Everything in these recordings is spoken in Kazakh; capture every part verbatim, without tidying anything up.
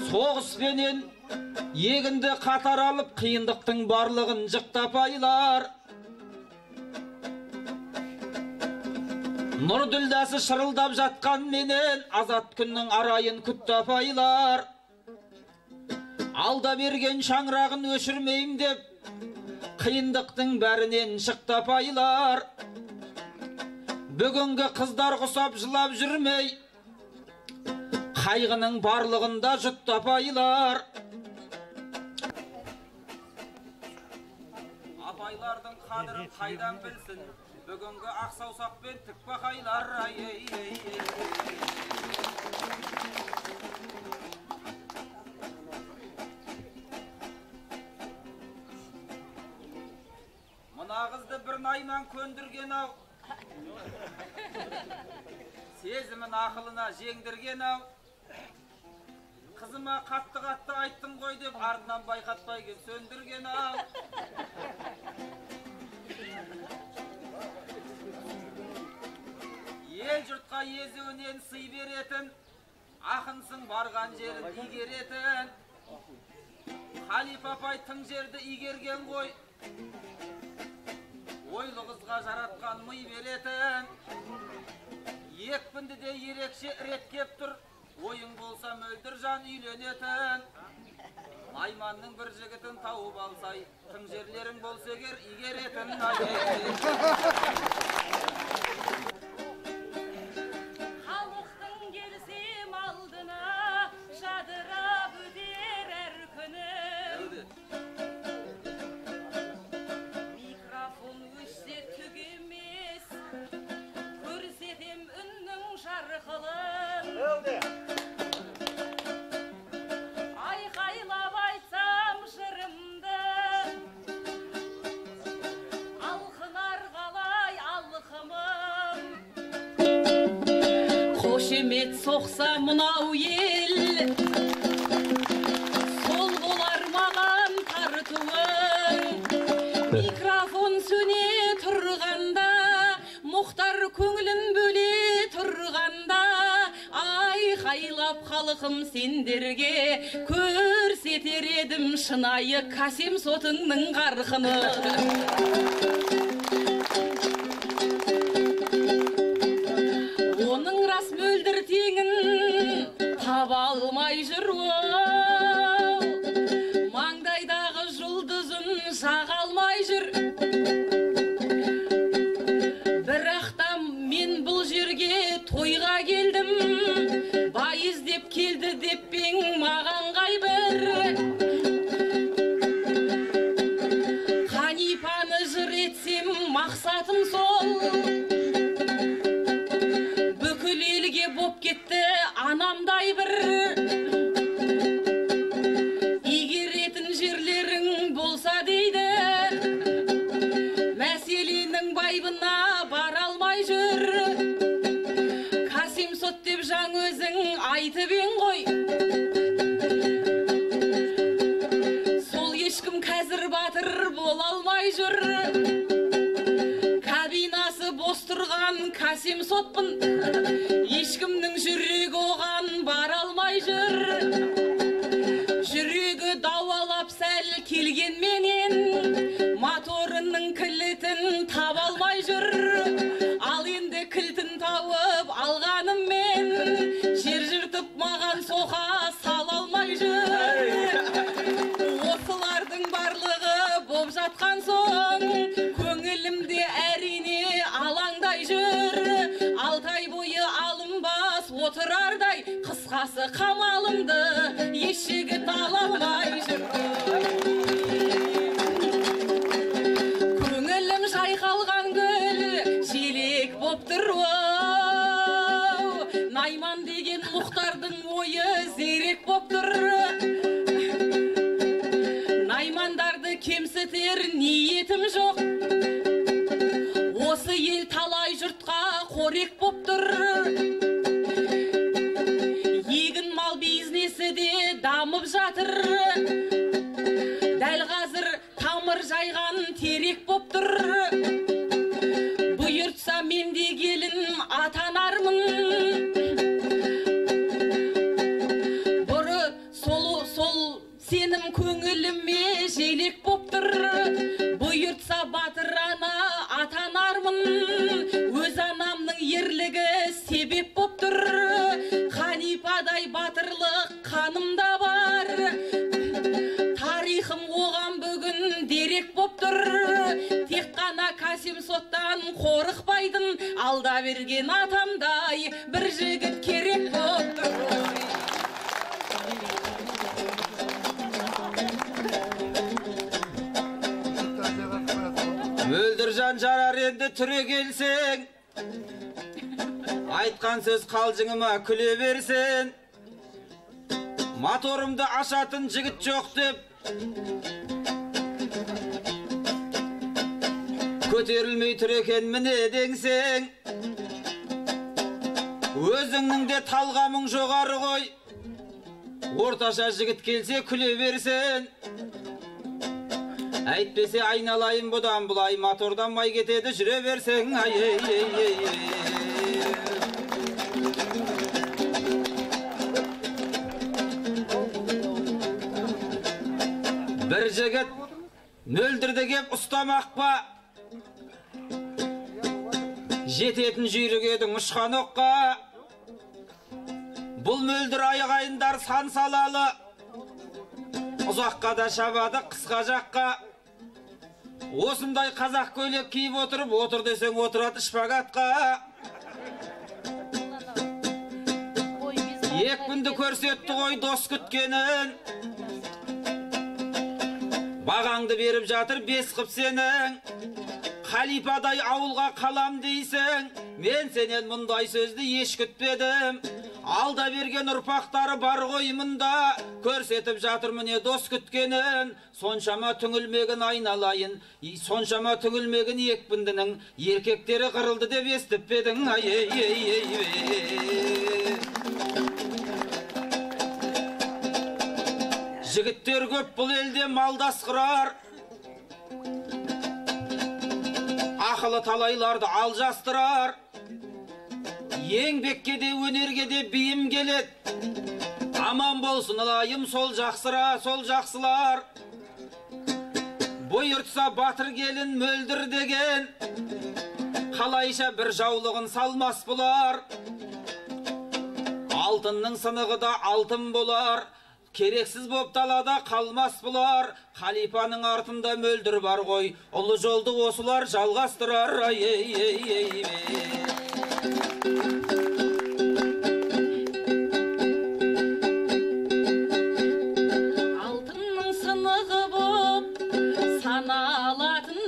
Соғыспенен егінді қатар алып, қиындықтың барлығын жықтап айлар. Нұр дүлдасы шырылдап жатқан менен, азат күннің арайын күттап айлар. Алда берген шаңырағын өшірмейм деп, қиындықтың бәрінен шықтап айлар. Бүгінгі қыздар құсап жылап жүрмей, қайғының барлығында жұттап айлар. Апайлардың қадірін қайдан білсін, бүгінгі ақсаусақпен тікпақайлар. Мына қызды бір Найман көндірген ау, сезімін ақылына жеңдірген ау. Қызыма қатты-қатты айттым ғой деп, артынан байқатпай кеп сөндірген ау. Ел жұртқа езуінен сый беретін, ақынсың барған жерін игеретін. Халифа апай тың жерді игерген ғой, ойлы қызға жаратқан мый беретін. Екпінді де ерекше рет кеп тұр, ойың болса мөлдір жан үйленетін. Найманның бір жігітін тауып алсай, тың жерлерің болса егер игеретін. Халықтың келсем алдына, жадырап өтер әр күні. Микрофон өшсе түк емес, көрсетем үннің жарқылын. Айқайлап айтсам жырымды, алқынар қалай алқымым. Қошемет соқса мынау ел, сол болар маған тартуым. Микрофон сөне тұрғанда, Мұхтар көңілін бөле тұрғанда, айқайлап халқым сендерге көрсетер едім шынайы Касим сотыңның қарқыны. Оның рас мөлдір теңін таба алмай жүр, маңдайдағы жұлдызын жаға алмай жүр. Мен бұл жерге тойға келдім, бай іздеп келді деп пең маған қайбір. Ханипаны жыр етсем мақсатым сол, бүкіл елге боп кетті анамдай бір. Игеретін жерлерің болса дейді, мәселенің байбына бара алмай жүр. Касим сот деп жаң өзің айтып ең ғой, сол ешкім қазір батыр бола алмай жүр. Кабинасы бос тұрған Касим сотпын, ешкімнің жүрегі оған бара алмай жүр. Жүрегі дауалап сәл келгенменен, моторының кілтін таба алмай жүр. Ал енді кілтін тауып алғаныммен, жер жыртып маған соқа сала алмай жүр. Осылардың барлығы боп жатқан соң, көңілімде әрине алаңдай жүр. Алтай бойы алынбас отырардай, қысқасы қамалымды еш жігіт ала алмай жүр. Көңілім жайқалған гүл желек боп тұр. Найман деген Мұхтардың ойы зерек боп тұр. Наймандарды кемсітер ниетім жоқ, осы ел талай жұртқа қорек боп тұр. Егін мал бизнесі де дамып жатыр, дәл қазір тамыр жайған терек боп тұр. Бұйыртса мен де келін атанармын, бұры сол тұр. Бұйыртса батыр ана атанармын, өз анамның ерлігі себеп боп тұр. Ханипадай батырлық қанымда бар, тарихым оған бүгін дерек боп тұр. Тек қана Касим соттан қорықпайтын, алда берген атамдай бір жігіт керек боп тұр. Мөлдіржан жарар енді түре келсең, айтқан сөз қалжыңыма күле берсен. Моторымды ашатын жігіт жоқ деп, көтерілмей тұр екен міне деңсең. Өзіңнің де талғамың жоғары ғой, орташа жігіт келсе күле берсен. Әйтпесе айналайын бұдан бұлай, мотордан май кетеді жүре берсең. Ай, ей, ей, ей, ей. Бір жігіт мөлдірді кеп ұстамақ па, жететін жүйрік едің ұшқан оққа. Бұл мөлдір айғайындар сан салалы, ұзаққа да шабады қысқа жаққа. Осындай қазақ көйлек киіп отырып, отыр десең отырады шпагатқа. Екпінді көрсетті ғой дос күткенін, бағаңды беріп жатыр бес қып сенің. Халипадай ауылға қалам дейсің, мен сенен мұндай сөзді еш күтпедім. Алда берген ұрпақтары бар ғой мұнда, көрсетіп жатыр міне дос күткенін. Соншама түңілмегін айналайын, соншама түңілмегін екпіндінің, еркектері қырылды деп естіп педің. Ай, ей, ей, ей. Жігіттер көп бұл елде малдас қырар, ақылы талайларды алжастырар. Еңбекке де өнерге де бейім келет, аман болсын ылайым сол жақсыра, сол жақсылар. Бұйыртса батыр келін мөлдір деген, қалайша бір жаулығын салмас бұлар. Алтынның сынығы да алтын болар, керексіз боп далада қалмас бұлар. Халипаның артында мөлдір бар ғой, ұлы жолды осылар жалғастырар. Ай, ей, ей, ей, ей. Алтынның сынығы боп саналатын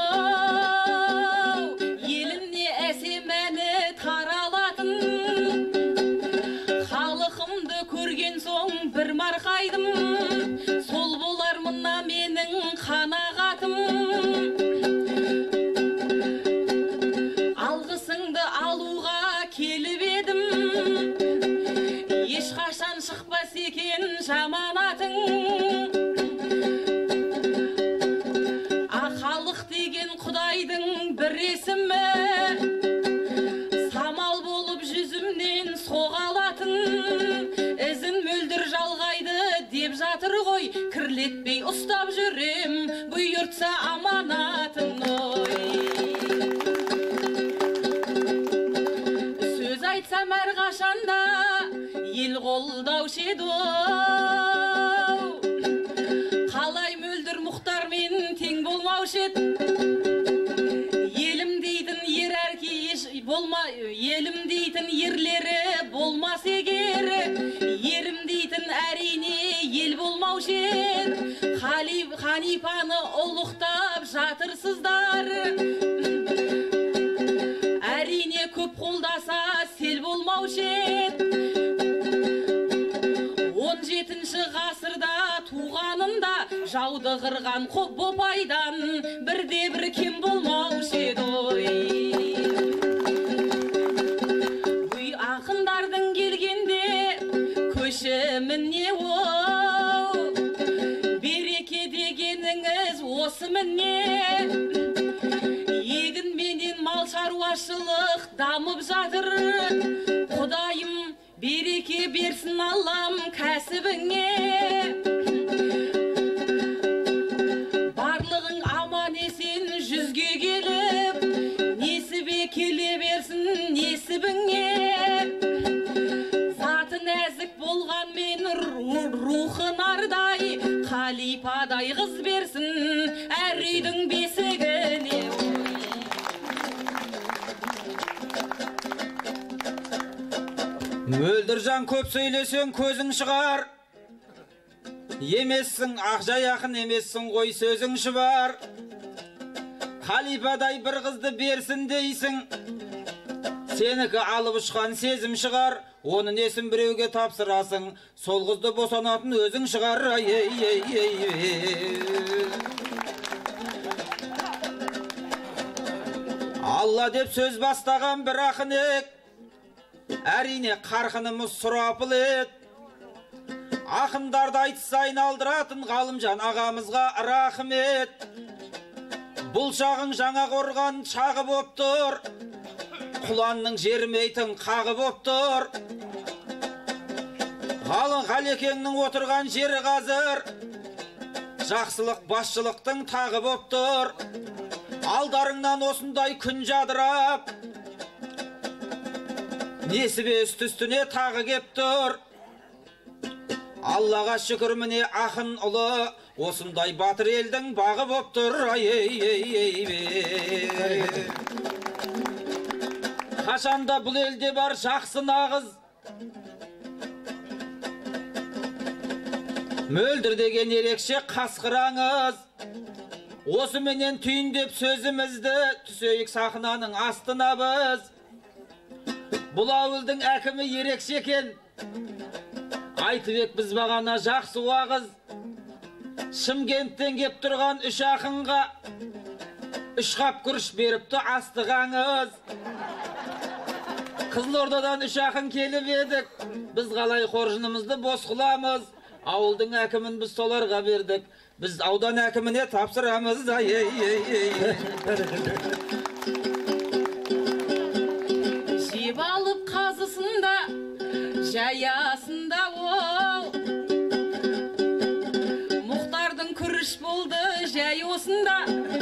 оу, елімне әсемәні таралатын. Халықымды көрген соң бір марқайдым, сол болар мына менің қанағатым. Алғысыңды алуға келіп едім, ешқашан шықпас екен жаманатың. Халық деген құдайдың бір есімі, самал болып жүзімнен соғалатын. Ізін мөлдір жалғайды деп жатыр ғой, кірлетпей ұстап жүрем, бұйыртса аманатын. Сөз айтсам әрқашанда ел қолдаушы еді, қалай мөлдір мұхтармен тең болмаушы еді. Елім дейтін ер әрке болма, елім дейтін ерлері болмас егер, ерім дейтін әрине ел болмаушы еді. Ханипаны ұлықтап жатырсыздар, әрине көп қолдаса сел болмаушы еді. он жетінші ғасырда туғанында жауды қырған қоп бопайдан бірде бір кем болмаушы еді. Бұй ақындардың келгенде көшіміне оу, береке дегеніңіз осы міне. Егін менен мал шаруашылық дамып жатыр, Құдайым береке берсін Аллам кәсібіңе. Барлық қыз берсін әр үйдің бесігіне. Мөлдіржан, көп сөйлесең көзің шығар, емессің ақжай ақын емессің ғой сөзің шұбар. Халипадай бір қызды берсін дейсің, сенікі алып ұшқан сезім шығар. Оны несін біреуге тапсырасың, сол қызды босанатын өзің шығар. Алла деп сөз бастаған бір ақын ек, әрине қарқынымыз сұрапыл ет. Ақындарды айтса айналдыратын Ғалымжан ағамызға рахмет. Бұл шағың жаңа қорған шағы боп тұр, құланның жермейтін қағы боп тұр. Ғалың Ғалекеңнің отырған жері қазір, жақсылық басшылықтың тағы боп тұр. Алдарыңнан осындай күн жадырап, несібе үсті-үстіне тағы кеп тұр. Аллаға шүкір, міне ақын ұлы, осындай батыр елдің бағы боп тұр. Қашанда бұл елде бар жақсы нағыз, мөлдір деген ерекше қасқыраңыз. Осы менен түйіндеп сөзімізді түсейік сахнаның астына біз. Бұл ауылдың әкімі ерекше екен, айтып біз бағана жақсы уағыз. Шымкенттен кеп тұрған үш ақынға үш қап күріш беріпті астығаңыз. Қызылордадан үш ақын келіп едік, біз қалай қоржынымызды бос қыламыз. Ауылдың әкімін біз соларға бердік, біз аудан әкіміне тапсырамыз. Жеп алып қазысында, жаясында ол, Мұхтардың күріш болды жай осында.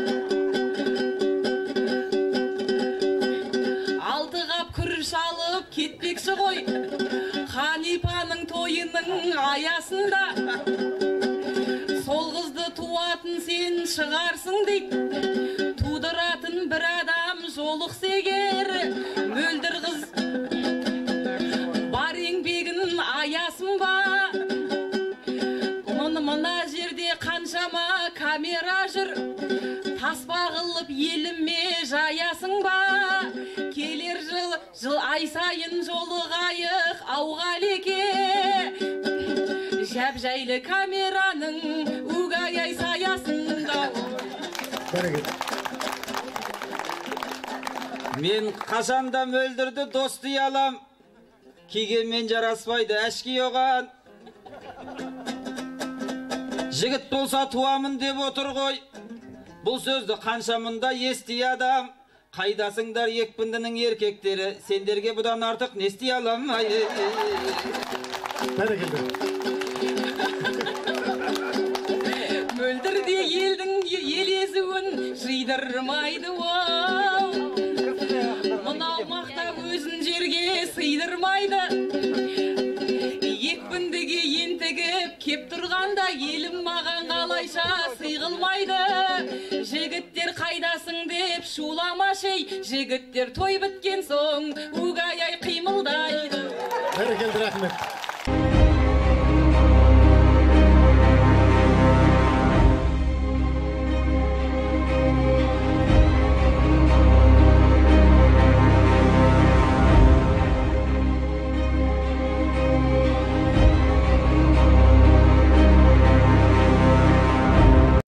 Алты қап күріш алып кетпекші ғой, Ханипаның тойының аясында. Сол қызды туатын сен шығарсың дейт, тудыратын бір адам жолықса егер, мөлдір қыз бар еңбегін аясын ба. Мына жерде қаншама камера жүр, таспа қылып еліме жаясың ба. Келер жыл, жыл ай сайын жолығайық Ауғалеке, жап жайлы камераның угай-ай саясында. Мен қашанда мөлдірді дос дей алам, кигенмен жараспайды әшки оған. Жігіт болса туамын деп отыр ғой, бұл сөзді қаншамында ести адам. Қайдасыңдар екпіндінің еркектері, сендерге бұдан артық не істей алам? Мөлдірде елдің елезуін жидырмайды ол, мынау мақта өзін жерге сыйдырмайды. Екпіндіге ентігіп кеп тұрғанда, елім маған қалайша сыйғылмайды. Жігіттер қайдасың деп шуламашей, жігіттер той біткен соң угай-ай қимылдайды. Бәрекелді, рахмет.